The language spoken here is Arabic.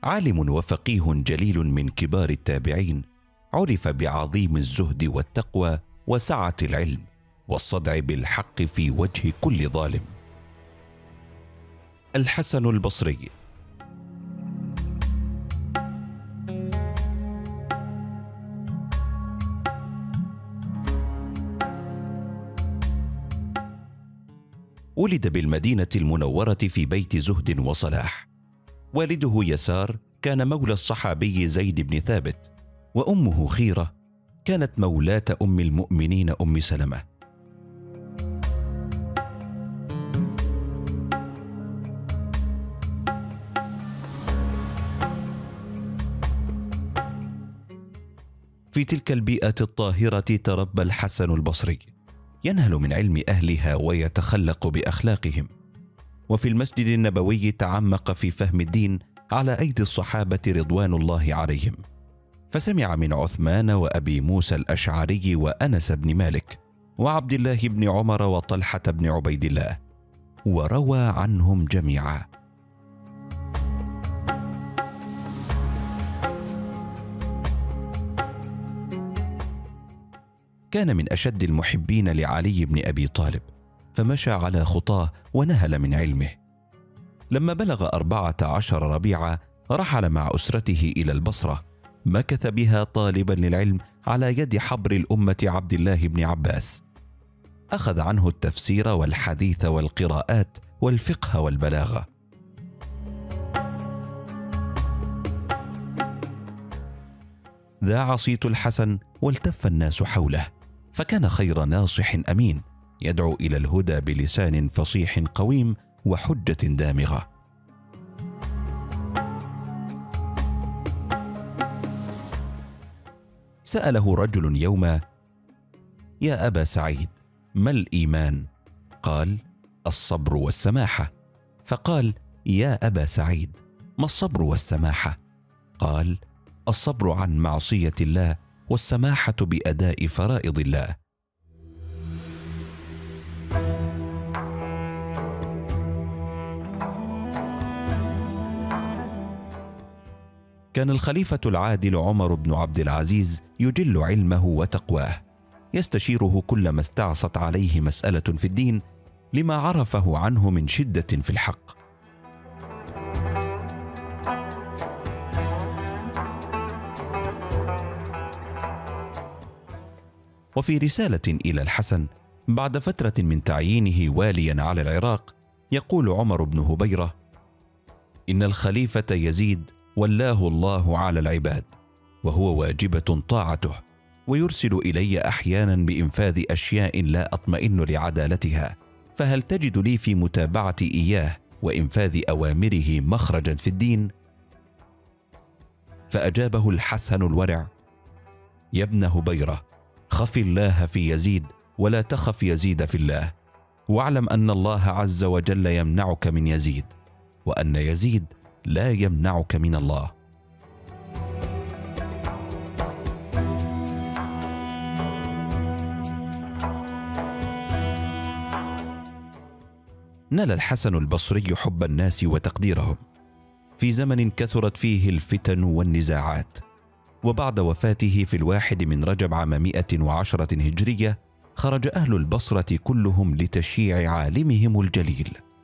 عالم وفقيه جليل من كبار التابعين، عرف بعظيم الزهد والتقوى وسعة العلم والصدع بالحق في وجه كل ظالم. الحسن البصري. ولد بالمدينة المنورة في بيت زهد وصلاح. والده يسار كان مولى الصحابي زيد بن ثابت، وأمه خيرة كانت مولاة أم المؤمنين أم سلمة. في تلك البيئة الطاهرة تربى الحسن البصري، ينهل من علم أهلها ويتخلق بأخلاقهم. وفي المسجد النبوي تعمق في فهم الدين على أيدي الصحابة رضوان الله عليهم، فسمع من عثمان وأبي موسى الأشعري وأنس بن مالك وعبد الله بن عمر وطلحة بن عبيد الله، وروى عنهم جميعا. كان من أشد المحبين لعلي بن أبي طالب، فمشى على خطاه ونهل من علمه. لما بلغ 14 ربيعة رحل مع أسرته إلى البصرة، مكث بها طالبا للعلم على يد حبر الأمة عبد الله بن عباس. أخذ عنه التفسير والحديث والقراءات والفقه والبلاغة. ذاع صيت الحسن والتف الناس حوله، فكان خير ناصح أمين يدعو إلى الهدى بلسان فصيح قويم وحجة دامغة. سأله رجل يوما: يا أبا سعيد، ما الإيمان؟ قال: الصبر والسماحة. فقال: يا أبا سعيد، ما الصبر والسماحة؟ قال: الصبر عن معصية الله والسماحة بأداء فرائض الله. كان الخليفة العادل عمر بن عبد العزيز يجل علمه وتقواه، يستشيره كلما استعصت عليه مسألة في الدين لما عرفه عنه من شدة في الحق. وفي رسالة إلى الحسن بعد فترة من تعيينه واليا على العراق، يقول عمر بن هبيرة: إن الخليفة يزيد ولاه الله على العباد، وهو واجبة طاعته، ويرسل إلي أحيانا بإنفاذ أشياء لا أطمئن لعدالتها، فهل تجد لي في متابعة إياه وإنفاذ أوامره مخرجا في الدين؟ فأجابه الحسن الورع: يا ابن هبيرة، خف الله في يزيد ولا تخف يزيد في الله، واعلم أن الله عز وجل يمنعك من يزيد، وأن يزيد لا يمنعك من الله. نال الحسن البصري حب الناس وتقديرهم في زمن كثرت فيه الفتن والنزاعات. وبعد وفاته في 1 من رجب عام 110 هجرية، خرج أهل البصرة كلهم لتشييع عالمهم الجليل